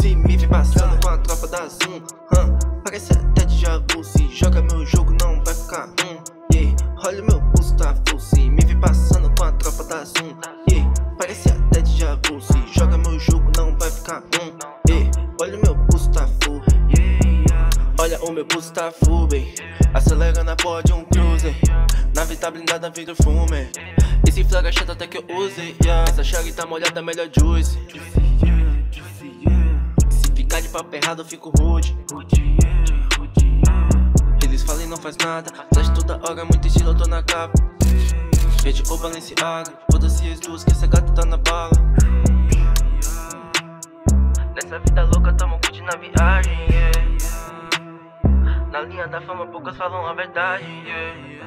Se me vê passando com a tropa da Zoom, parece até déjà vu. Se joga meu jogo não vai ficar yeah. Olha o meu pulso tá full. Se me vê passando com a tropa da Zoom, yeah. Parece até déjà vu. Se joga meu jogo não vai ficar yeah. Olha o meu pulso tá full. Olha o meu pulso tá full, bem. Acelera na porra de um cruiser. Nave tá blindada, vidro fume. Esse flaga chato até que eu usei, yeah. Essa chave tá molhada, melhor juice. Se ficar de papo errado eu fico rude. Eles falam e não faz nada. Flash toda hora, muito estilo, eu tô na capa. Rede ou Balenciaga. Foda-se as duas que essa gata tá na bala. Nessa vida louca tamo curte na viagem, yeah. Na linha da fama poucas falam a verdade, yeah.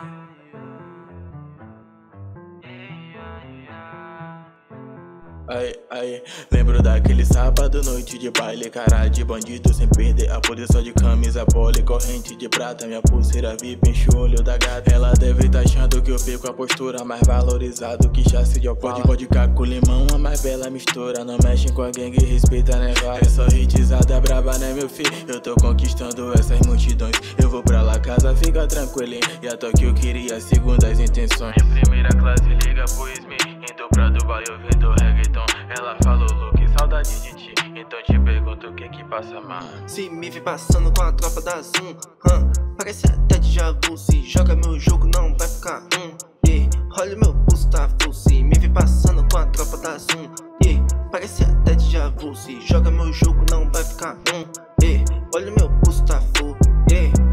Ai, lembro daquele sábado, noite de baile. Cara de bandido sem perder a posição de camisa pole. Corrente de prata, minha pulseira VIP enche o olho da gata. Ela deve tá achando que eu fico a postura mais valorizado que chassi de Opala. Pode com limão, a mais bela mistura. Não mexe com a gangue, respeita a negócio. É só hitizada braba, né meu filho? Eu tô conquistando essas multidões. Eu vou pra lá casa, fica tranquilinho. E a toque eu queria, segundo as intenções. Minha primeira classe liga pro Smith. Indo pra Dubai ouvindo reggaeton. Ela falou, Luke, saudade de ti. Então te pergunto o que que passa mal. Se me vê passando com a tropa da Zoom, parece até déjà vu. Se joga meu jogo não vai ficar yeah. Olha o meu pulso tá full. Se me vê passando com a tropa da Zoom, yeah. Parece até déjà vu. Se joga meu jogo não vai ficar yeah. Olha o meu pulso tá full, yeah.